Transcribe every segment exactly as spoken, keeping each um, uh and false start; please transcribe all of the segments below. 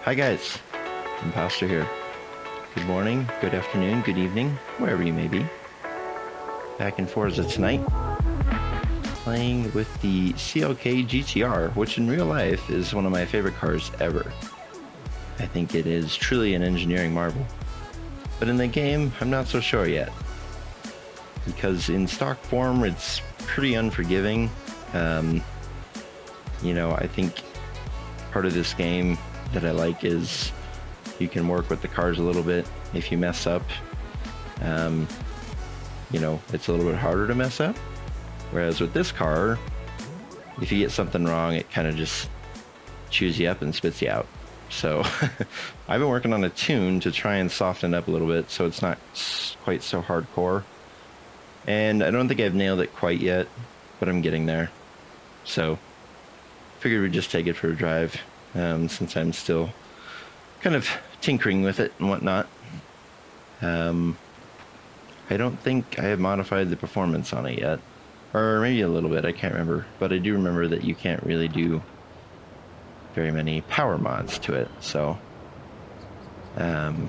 Hi guys, Imposter here. Good morning, good afternoon, good evening, wherever you may be. Back in Forza tonight, playing with the C L K G T R, which in real life is one of my favorite cars ever. I think it is truly an engineering marvel. But in the game, I'm not so sure yet. Because in stock form, it's pretty unforgiving. Um, you know, I think part of this game that I like is you can work with the cars a little bit. If you mess up, um, you know, it's a little bit harder to mess up. Whereas with this car, if you get something wrong, it kind of just chews you up and spits you out. So I've been working on a tune to try and soften it up a little bit so it's not quite so hardcore. And I don't think I've nailed it quite yet, but I'm getting there. So figured we'd just take it for a drive, um, since I'm still kind of tinkering with it and whatnot. Um, I don't think I have modified the performance on it yet. Or maybe a little bit, I can't remember. But I do remember that you can't really do very many power mods to it, so... Um,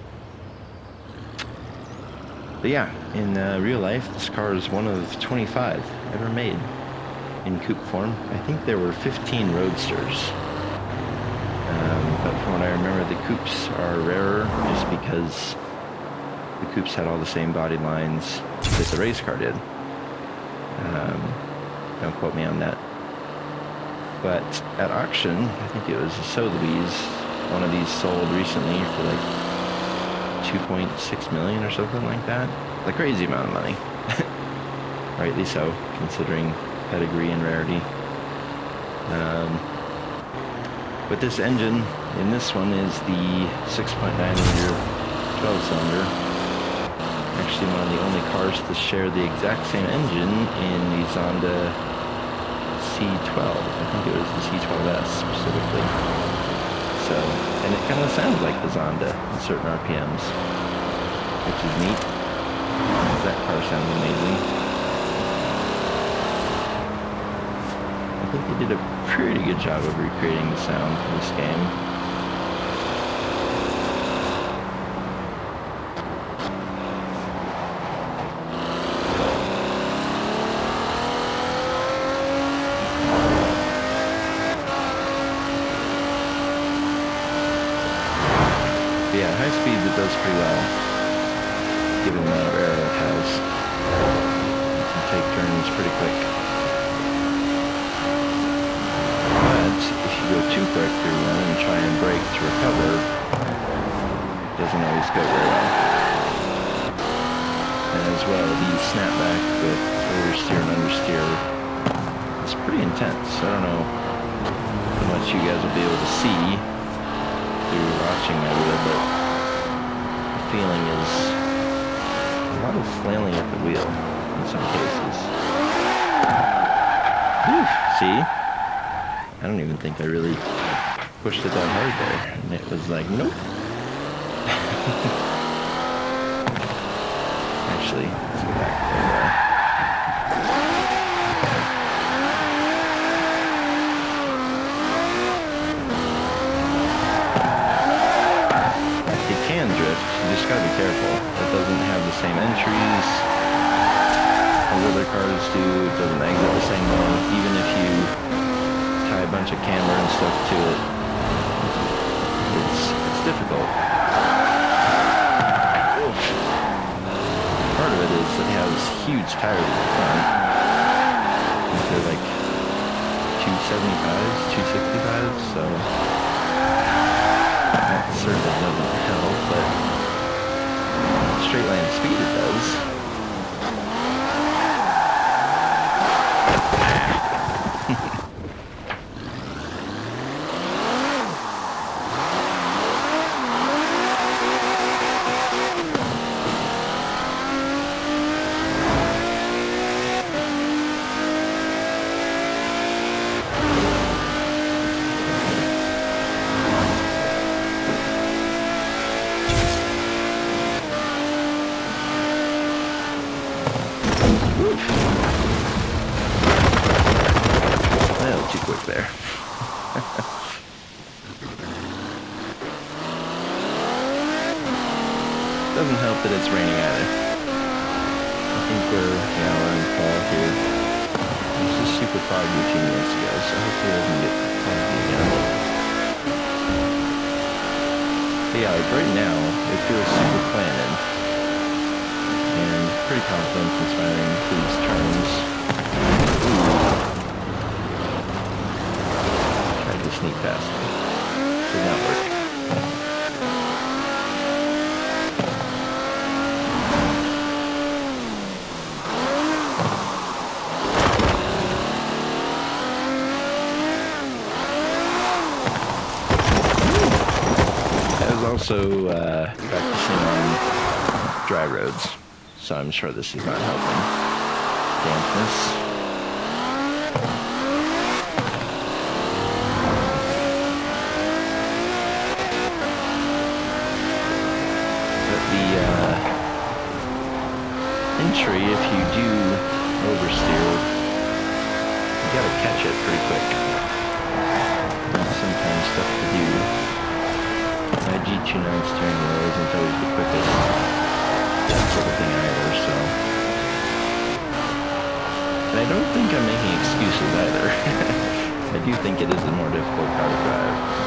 but yeah, in uh, real life, this car is one of twenty-five ever made in coupe form. I think there were fifteen roadsters. Um, but from what I remember, the coupes are rarer just because the coupes had all the same body lines that the race car did. Um, don't quote me on that. But at auction, I think it was a Sotheby's, one of these sold recently for like two point six million or something like that. A crazy amount of money. Rightly so, considering pedigree and rarity. Um, but this engine in this one is the six point nine liter twelve cylinder. Actually one of the only cars to share the exact same engine in the Zonda C twelve. I think it was the C twelve S specifically. So, and it kind of sounds like the Zonda at certain R P Ms, which is neat. That car sounds amazing. I think they did a pretty good job of recreating the sound for this game. Yeah, high speeds it does pretty well, given the amount of air it has. You can take turns pretty quick. But if you go too quick through one and try and brake to recover, it doesn't always go very well. And as well, the snapback with oversteer and understeer is pretty intense. I don't know how much you guys will be able to see through watching over there, but the feeling is a lot of flailing at the wheel in some cases. Whew, see? I don't even think I really pushed it that hard there, and it was like, nope. Actually, let's go back there. You just gotta be careful. It doesn't have the same entries as other cars do. It doesn't exit the same way. Even if you tie a bunch of camber and stuff to it, it's it's difficult. Oof. Part of it is it has huge tires at the front. They're like two seventy-fives, two sixty-fives, so that certainly doesn't help, but straight line speed it does. doesn't help that it's raining either. I think we're now in fall here. This is super foggy a few minutes ago, so hopefully it doesn't get foggy again. But yeah, like right now, it feels super planted. And pretty confident inspiring these turns. Tried to sneak past me. Did not work. Also uh, practicing on dry roads, so I'm sure this is not helping. Dampness. But the uh, entry, if you do oversteer, you gotta catch it pretty quick. That's sometimes tough to do. My G twenty-nine steering wheel isn't always the quickest, that sort of thing either, so. And I don't think I'm making excuses either. I do think it is a more difficult car to drive.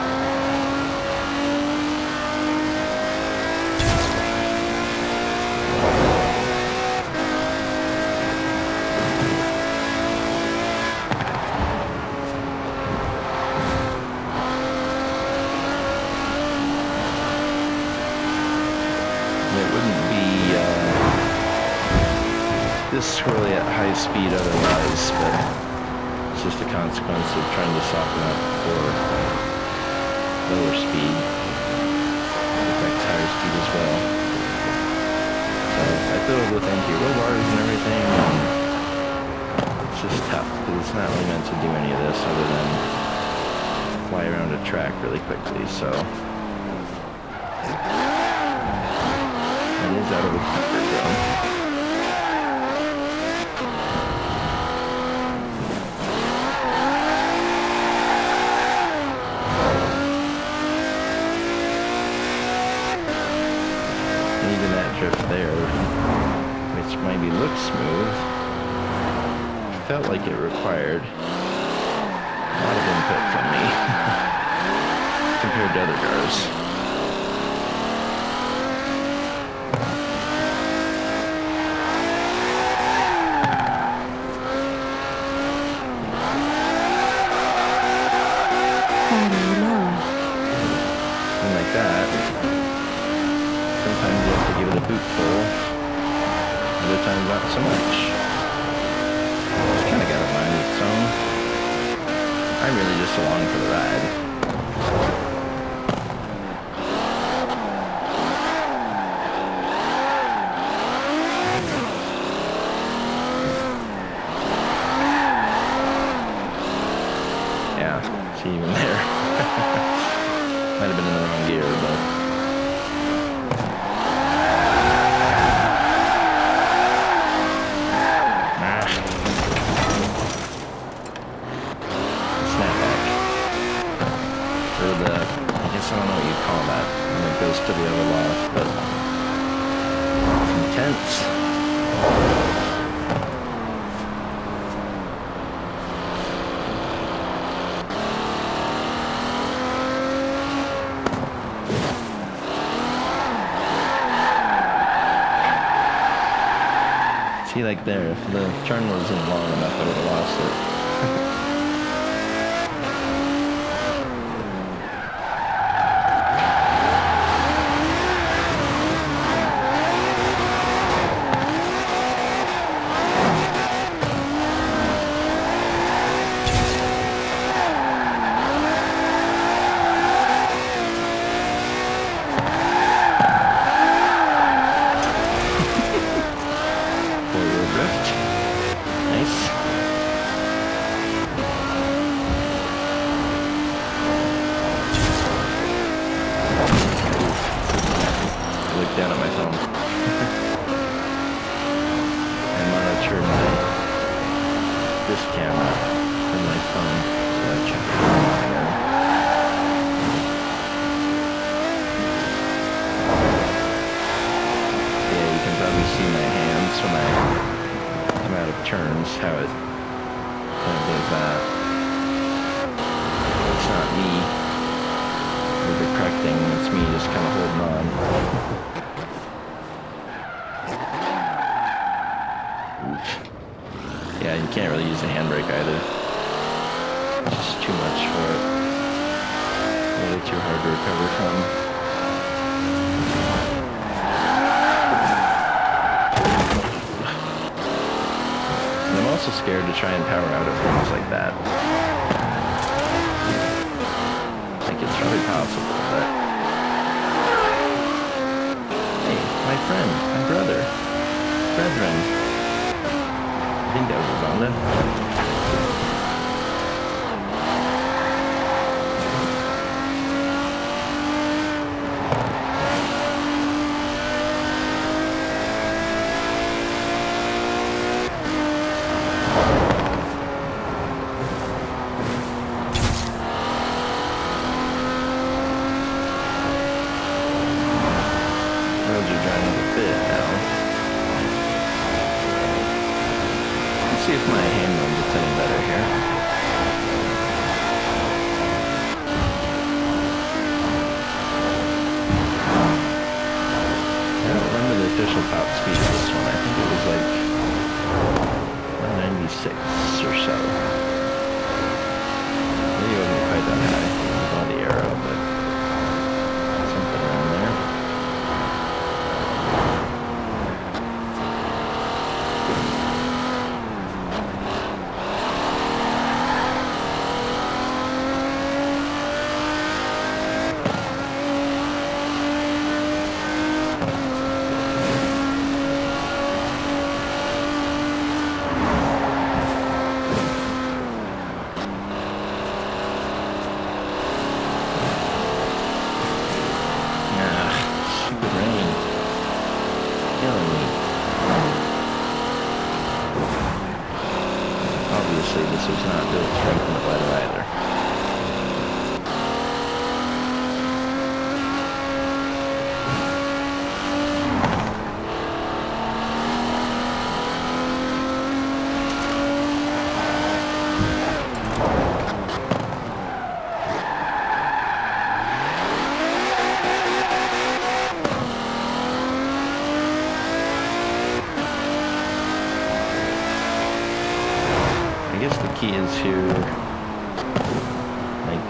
This swirly at high speed otherwise, but it's just a consequence of trying to soften up for lower speed. It affects higher speed as well. So I filled with empty roll bars and everything, and it's just tough because it's not really meant to do any of this other than fly around a track really quickly, so it is out of the comfort zone. Drift there, which maybe looks smooth, felt like it required a lot of input from me compared to other cars. And like that. Sometimes you have to give it a boot full, other times not so much. It's kind of got a mind of its own. I'm really just along for the ride. Yeah, see even there. Might have been in the wrong gear, but I don't know what you'd call that when it goes to the other loft, but it's intense. See, like there, if the turn wasn't long enough, I would have lost it. just how it kind of does that. It's not me overcorrecting, it's me just kind of holding on. Oof. Yeah, you can't really use the handbrake either. It's just too much for it. Really too hard to recover from. And I'm also scared to try and power out at things like that. Like, it's really possible, but... Hey, my friend, my brother, brethren. I think that was a Zonda. Roads are drying up a bit now. Let's see if my handle gets any better here. I don't remember the official top speed of this one. I think it was like one ninety-six or so. Maybe it wasn't quite that high with all the aero, but something around there. Obviously, this was not built for inclement weather either. I guess the key is to, like,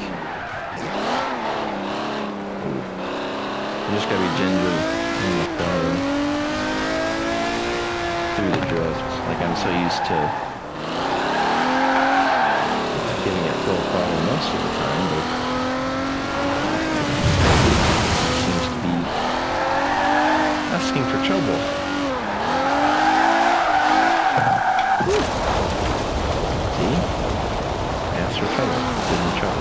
you just gotta be ginger in the throttle through the drift. Like, I'm so used to getting it full throttle most of the time, but it seems to be asking for trouble. Woo. See? Asked for trouble. Get in trouble.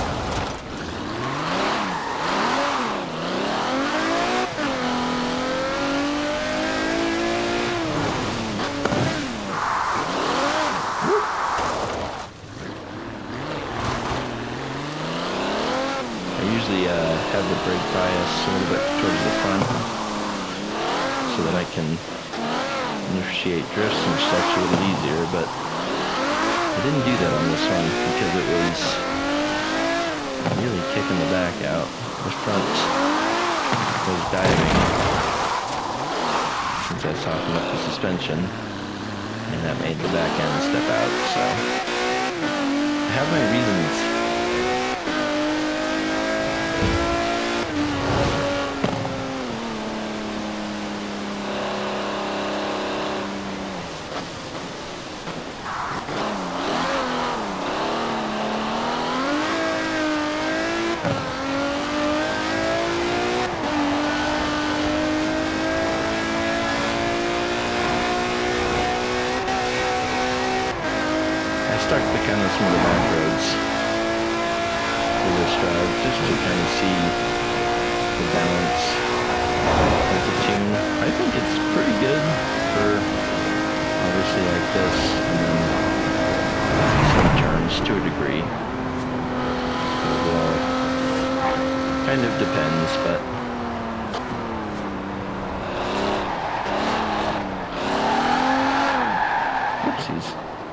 I usually uh, have the brake bias a little bit towards the front so that I can initiate drifts and such a little easier, but I didn't do that on this one because it was really kicking the back out. The front was diving since I softened up the suspension, and that made the back end step out, so I have my reasons. I stuck to kind of some of the back roads for this drive just to kind of see the balance of the tune. I think it's pretty good for obviously like this, and then some turns to a degree. It will kind of depends, but oopsies.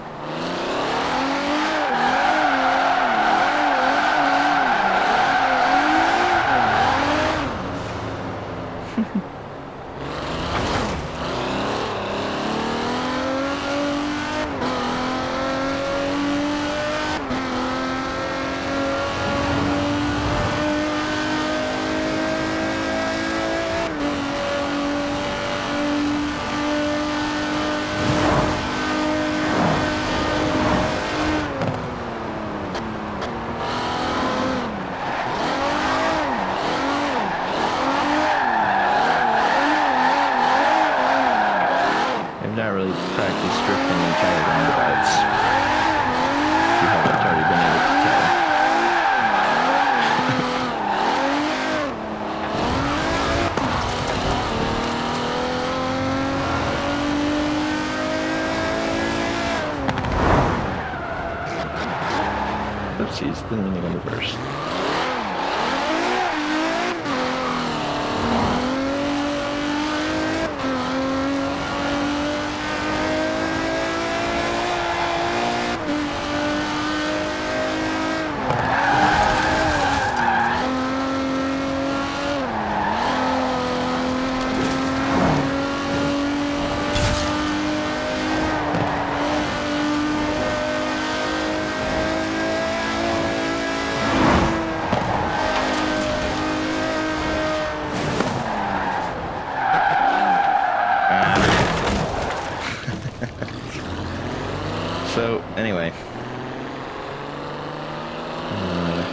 oopsies, didn't mean to go in reverse. So, anyway. Uh,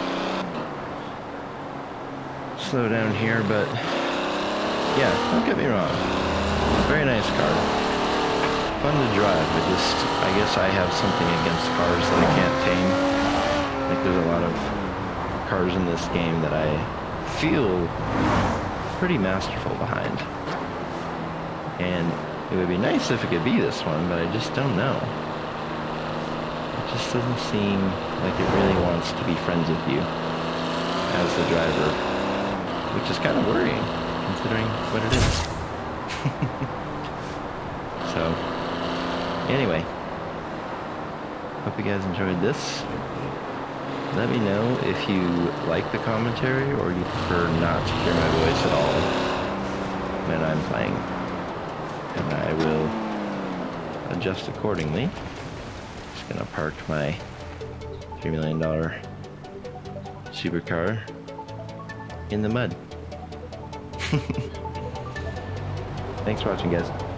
slow down here, but yeah, don't get me wrong. Very nice car. Fun to drive, but just, I guess I have something against cars that I can't tame. Like, there's a lot of cars in this game that I feel pretty masterful behind. And it would be nice if it could be this one, but I just don't know. It just doesn't seem like it really wants to be friends with you as the driver, which is kind of worrying, considering what it is. So, anyway, hope you guys enjoyed this. Let me know if you like the commentary or you prefer not to hear my voice at all when I'm playing. And I will adjust accordingly. Just gonna park my three million dollar supercar in the mud. Thanks for watching, guys.